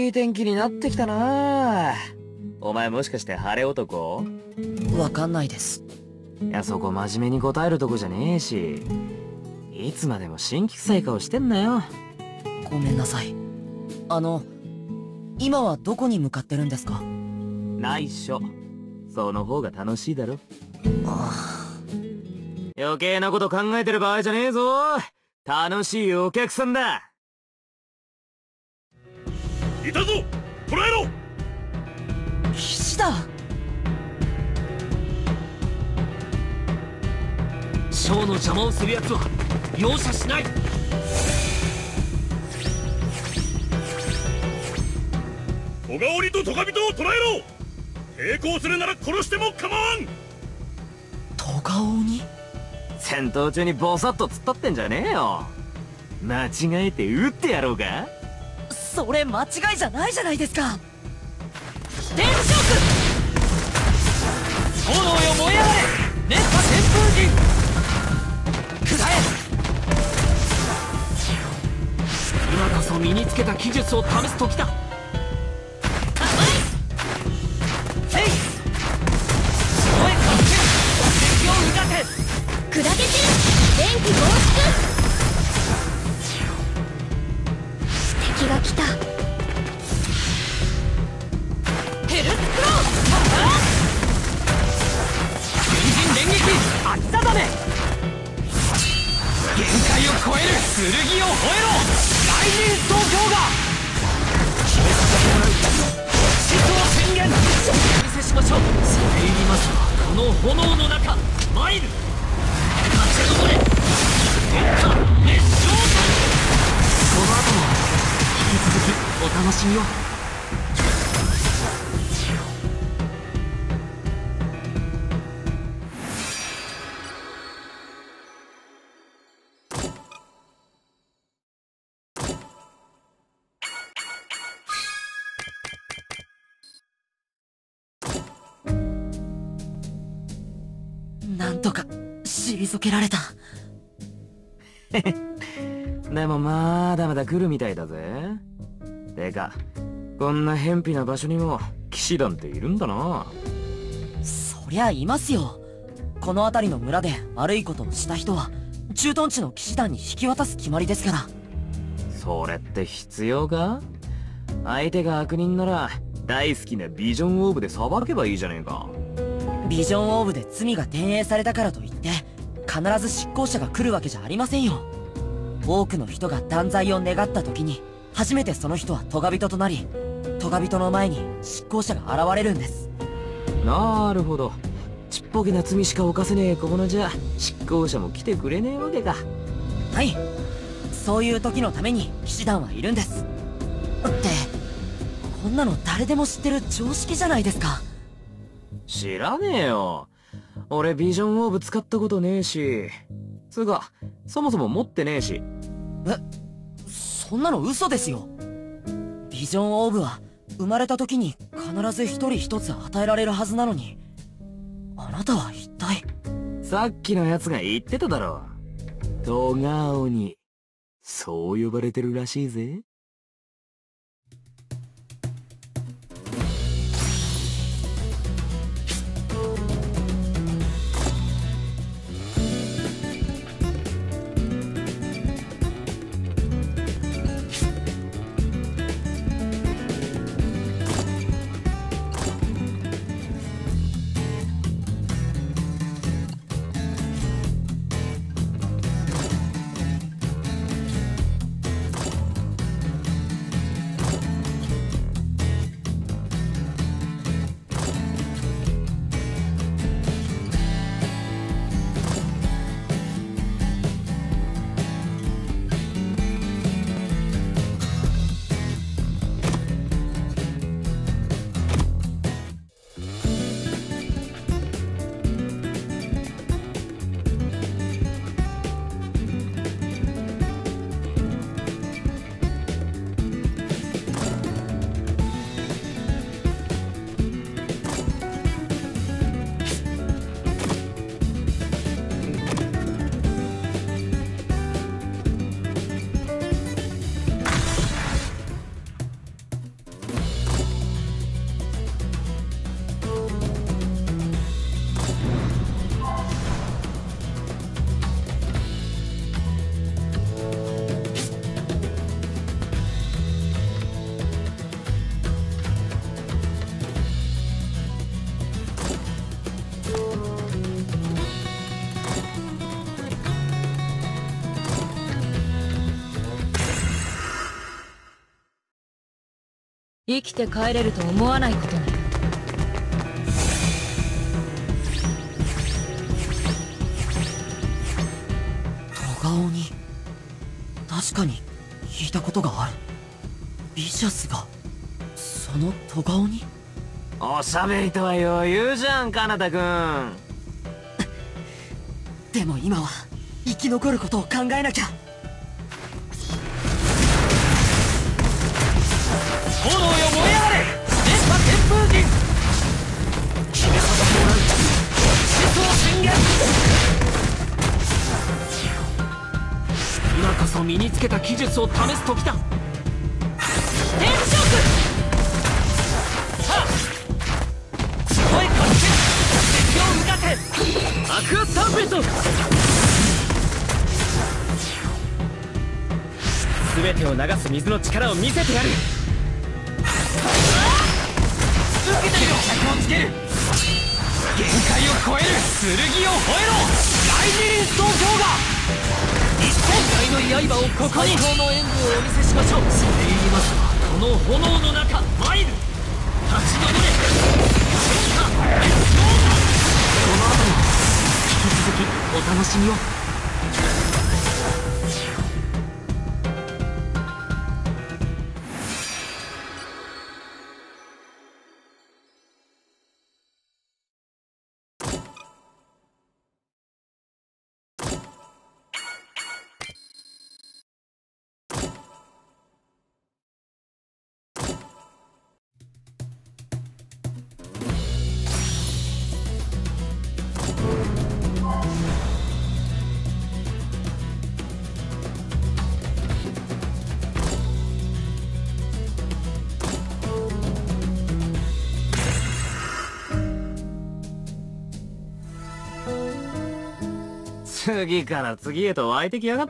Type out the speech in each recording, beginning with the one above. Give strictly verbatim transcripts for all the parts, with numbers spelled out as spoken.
いい天気になってきたな。お前もしかして晴れ男？ わかんないです。 いや、そこ真面目に答えるとこじゃねえし、いつまでも新規臭い顔してんなよ。 ごめんなさい。あの今はどこに向かってるんですか？ 内緒。その方が楽しいだろ。 ああ、余計なこと考えてる場合じゃねえぞ。楽しいお客さんだ。 いたぞ、捕らえろ。 騎士団。 ショーの邪魔をする奴は容赦しない。 小川織とトガビトを捕らえろ。抵抗するなら殺しても構わん。 トガ鬼？ 戦闘中にボサッと突っ立ってんじゃねえよ。間違えて撃ってやろうか。 それ間違いじゃないじゃないですか。電磁ショック！炎よ燃え上がれ！熱波旋風陣！くらえ！ 今こそ身につけた技術を試す時だ。 砕け散る電気放出。敵が来た。 ヘルスクロー！ 全人連撃秋田だね。限界を超える剣を吠えろライジンストー氷河。死闘宣言お見せしましょう。それ入りますはこの炎の中マイル立ち上れ。熱波熱唱戦。この後も引き続きお楽しみを。 なんとか退けられた。 でもまだまだ来るみたいだぜ。てかこんな偏僻な場所にも騎士団っているんだな。 そりゃいますよ。この辺りの村で悪いことをした人は駐屯地の騎士団に引き渡す決まりですから。 それって必要か？相手が悪人なら大好きなビジョンオーブで裁けばいいじゃねえか。 ビジョンオーブで罪が転映されたからといって必ず執行者が来るわけじゃありませんよ。多くの人が断罪を願った時に初めてその人はトガ人となり、トガ人の前に執行者が現れるんです。 なるほど。ちっぽけな罪しか犯せねえ小物じゃ執行者も来てくれねえわけか。 はい、そういう時のために騎士団はいるんです。ってこんなの誰でも知ってる常識じゃないですか。 知らねえよ。俺ビジョンオーブ使ったことねえし、つうかそもそも持ってねえし。 え、そんなの嘘ですよ。ビジョンオーブは生まれた時に必ず一人一つ与えられるはずなのに、あなたは一体。 さっきのやつが言ってただろ。トガ鬼、そう呼ばれてるらしいぜ。 生きて帰れると思わないことね。 トガオニ、確かに聞いたことがある。ビシャスがそのトガオニ？ おしゃべりとは余裕じゃん、カナタ君。 でも今は生き残ることを考えなきゃ。 炎よ燃え上がれ。電波旋風陣、決めさせてもらう。思想宣言。今こそ身につけた技術を試す時だ。天職、さあ地声合戦、敵をうがてアクアスタンペット。全てを流す水の力を見せてやる。受けてみろ。脚をつける。限界を超える。剣を吠えろ。ライジリンスト氷河。一体の刃をここに。最高の演舞をお見せしましょう。それ言いますわ。この炎の中参る。立ち上れ。消化滅氷河。この後も引き続きお楽しみを。 次から次へと湧いてきやがって。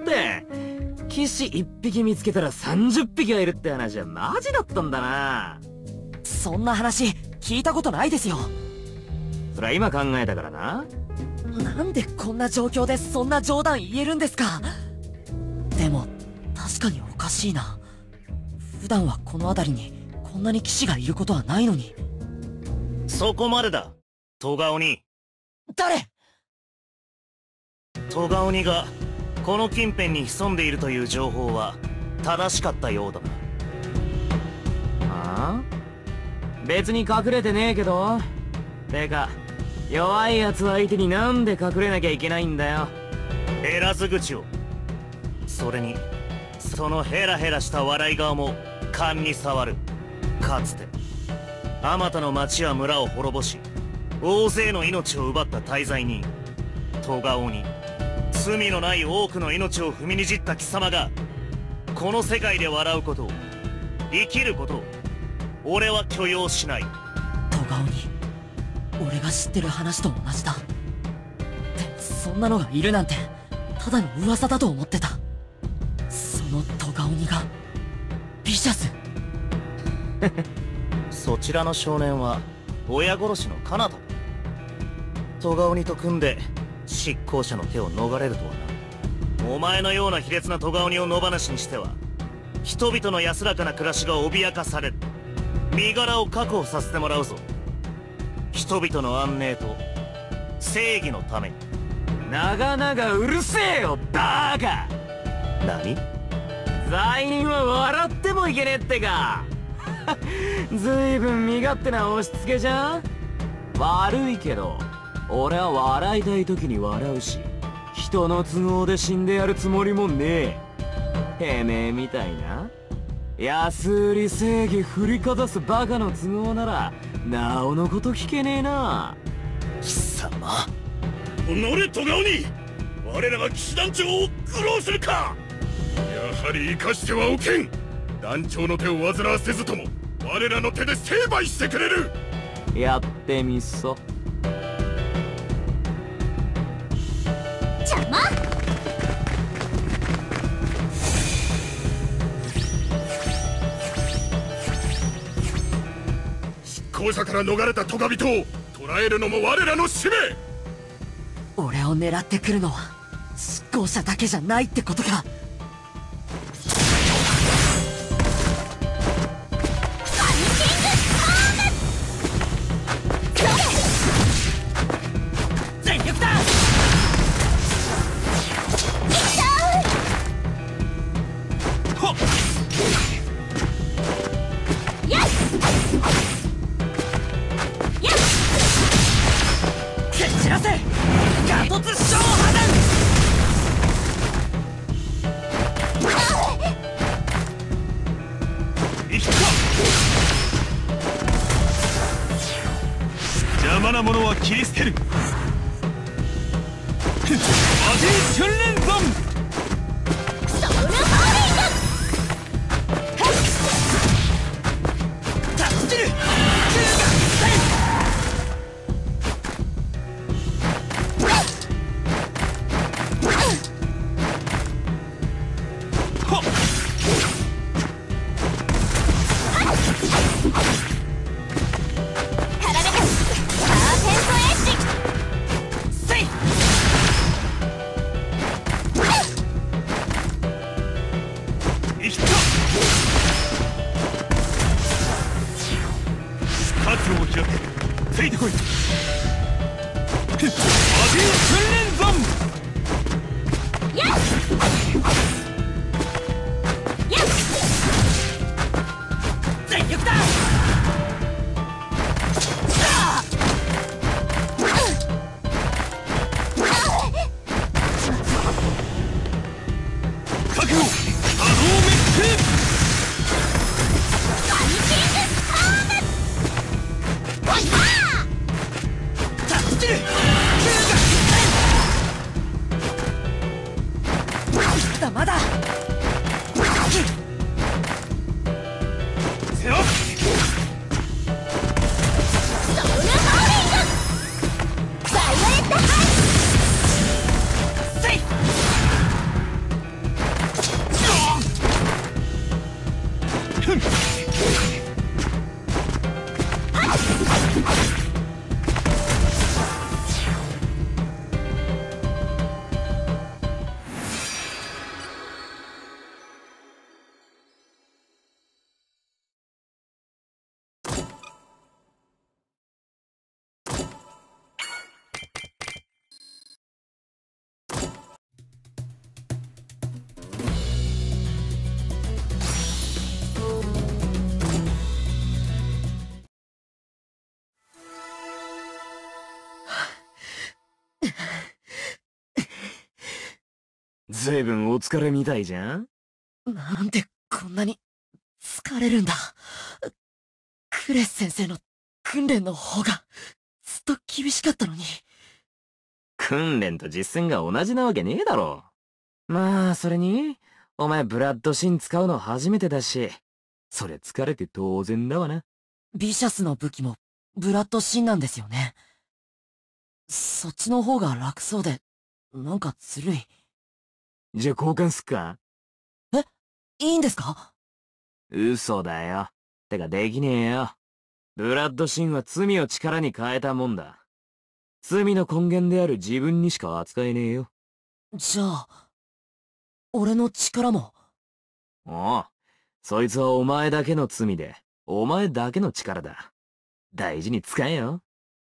騎士一匹見つけたらさんじゅっぴきはいるって話はマジだったんだな。 そんな話聞いたことないですよ。 そりゃ今考えたからな。 なんでこんな状況でそんな冗談言えるんですか。でも確かにおかしいな。普段はこの辺りにこんなに騎士がいることはないのに。 そこまでだ、トガオニ。 誰？ トガオニがこの近辺に潜んでいるという情報は正しかったようだな。 ああ、別に隠れてねえけど。てか弱いやつ相手になんで隠れなきゃいけないんだよ。 減らず口を。それにそのヘラヘラした笑い顔も勘に触る。かつてあまたの町や村を滅ぼし大勢の命を奪った大罪人トガオニ。罪のない多くの命を踏みにじった貴様がこの世界で笑うことを、生きることを俺は許容しない。 トガオニ、俺が知ってる話と同じだ。でもそんなのがいるなんてただの噂だと思ってた。そのトガオニがビシャス。 そちらの少年は親殺しのカナタだ。トガオニと組んで執行者の手を逃れるとはな。お前のような卑劣なトガオニを野放しにしては人々の安らかな暮らしが脅かされる。身柄を確保させてもらうぞ。人々の安寧と正義のために。 長々うるせえよバーカ。 何？ 罪人は笑ってもいけねえってか。ずいぶん身勝手な押し付けじゃん。悪いけど俺は笑いたい時に笑うし、人の都合で死んでやるつもりもねえ。てめえみたいな安売り正義振りかざすバカの都合ならなおのこと聞けねえな。 貴様。 おのれトガオニ、我らが騎士団長を愚弄するか。 やはり生かしてはおけん。団長の手を煩わせずとも我らの手で成敗してくれる。 やってみっそ。 邪魔。 執行者から逃れたトガ人を捕らえるのも我らの使命。 俺を狙ってくるのは執行者だけじゃないってことか。 ファイト邪な者は切り捨てる。アジー訓練ゾン。 ソウルホーリング。 タッチルついてこい。アジー訓練ゾン。 やっやっ全力だ。 覚悟、波動メッセ。 アニキングスターム。 まだせよ。 ソウルホーリング。バイオレットハイ。 せいずいぶんお疲れみたいじゃん。 なんでこんなに疲れるんだ。クレス先生の訓練の方がずっと厳しかったのに。 訓練と実践が同じなわけねえだろ。まあそれにお前ブラッドシン使うの初めてだし、それ疲れて当然だわな。 ビシャスの武器もブラッドシンなんですよね。そっちの方が楽そうでなんかずるい。 じゃあ交換すっか。 え、いいんですか？ 嘘だよ。てかできねえよ。ブラッドシンは罪を力に変えたもんだ。罪の根源である自分にしか扱えねえよ。 じゃあ俺の力も。 おう、そいつはお前だけの罪でお前だけの力だ。大事に使えよ。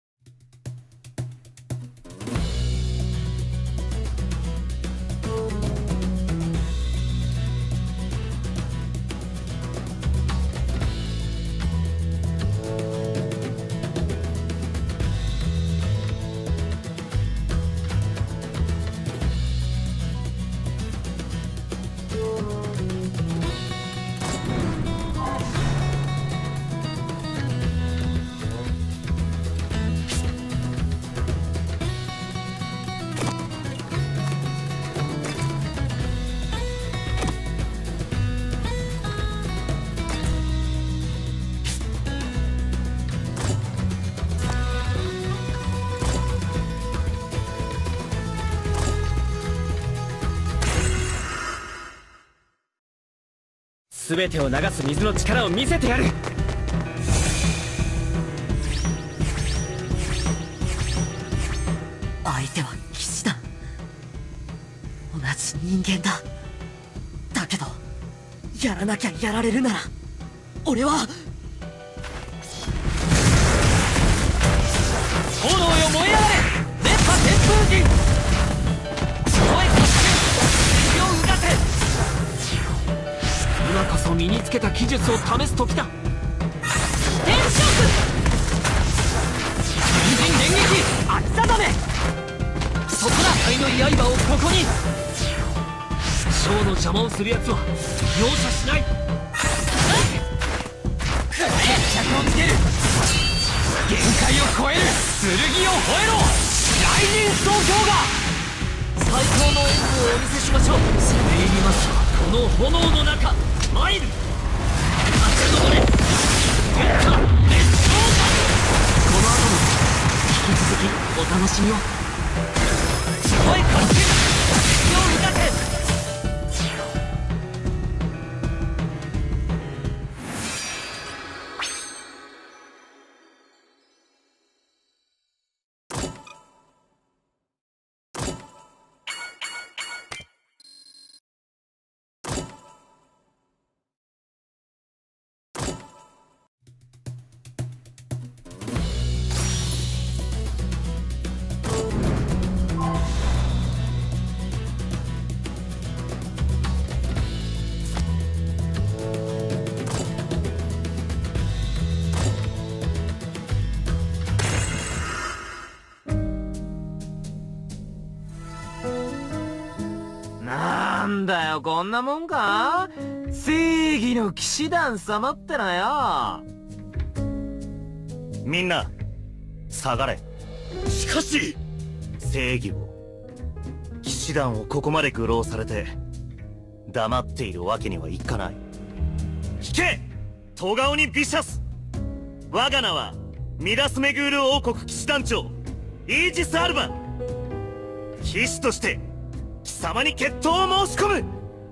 全てを流す水の力を見せてやる。 相手は騎士だ。同じ人間だ。だけどやらなきゃやられるなら俺は。 炎よ燃え上がれ、熱波旋風陣。燃えた敵をうがせ。今こそ身につけた技術を試す時だ。天将軍人連撃秋定め。そこだ。愛の刃をここに。ショーの邪魔をする奴は容赦しない。決着をつける。限界を超える。 を吠えろ雷神総評が最高の演舞をお見せしましょう。攻め入りますこの炎の中参る。立ち上れ月下熱唱だ。この後も引き続きお楽しみを。声かけ火を抱け。 なんだよこんなもんか。正義の騎士団様ってなよ。 みんな下がれ。 しかし正義を騎士団をここまで愚弄されて黙っているわけにはいかない。聞け戸川にビシャス。我が名はミラスメグール王国騎士団長イージス・アルバ。騎士として貴様に決闘を申し込む。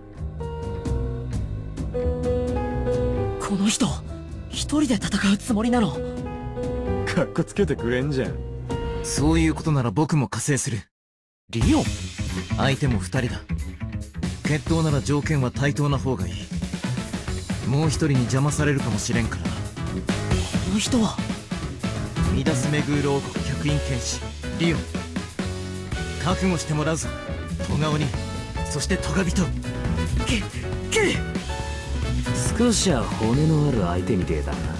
この人一人で戦うつもりなの？ かっこつけてくれんじゃん。 そういうことなら僕も加勢する。リオン相手も二人だ。決闘なら条件は対等な方がいい。もう一人に邪魔されるかもしれんから。 この人はミダスメグール王国客員剣士リオン。覚悟してもらうぞ戸川に、そしてトガビト。 けけ少しは骨のある相手みてえだな。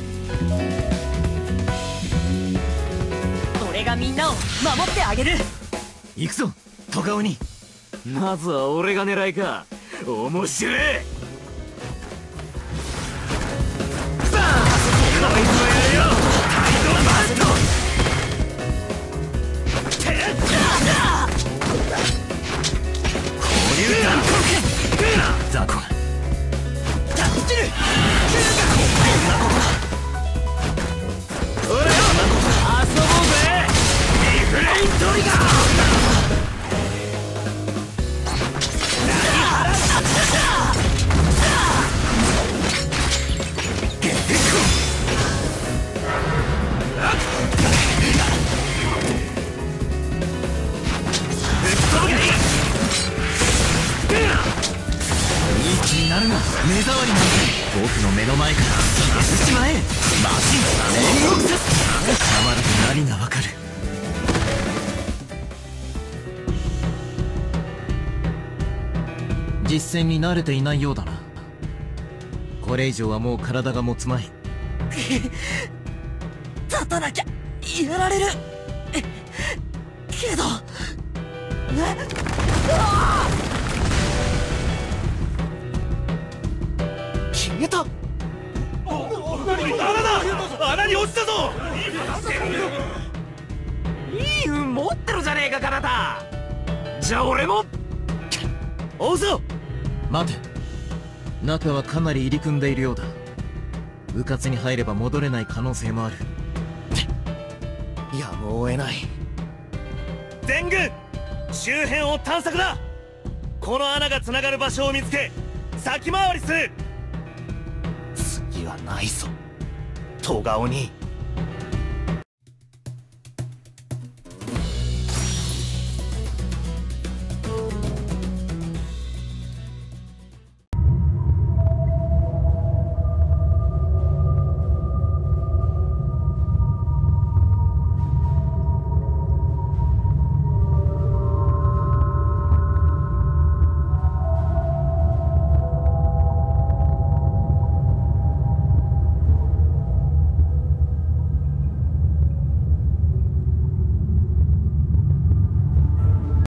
俺がみんなを守ってあげる。 行くぞ戸川に。 まずは俺が狙いか。面白い。さあこいつもやるよ。態度マスト。 ザコ遊ぼうぜリフレイントリガー。 になるな目障りなんて。僕の目の前から消してしまえ。マシン煉獄さす。たまらず何がわかる。実戦に慣れていないようだな。これ以上はもう体が持つまい。 立たなきゃやられる。けどえああ消えた。 穴だ。穴に落ちたぞ。 いい運持ってるじゃねえかカナタ。じゃあ俺も追うぞ。 待て、中はかなり入り組んでいるようだ。迂闊に入れば戻れない可能性もある。 やむを得ない。全軍周辺を探索だ。この穴がつながる場所を見つけ先回りする。次はないぞ戸川に。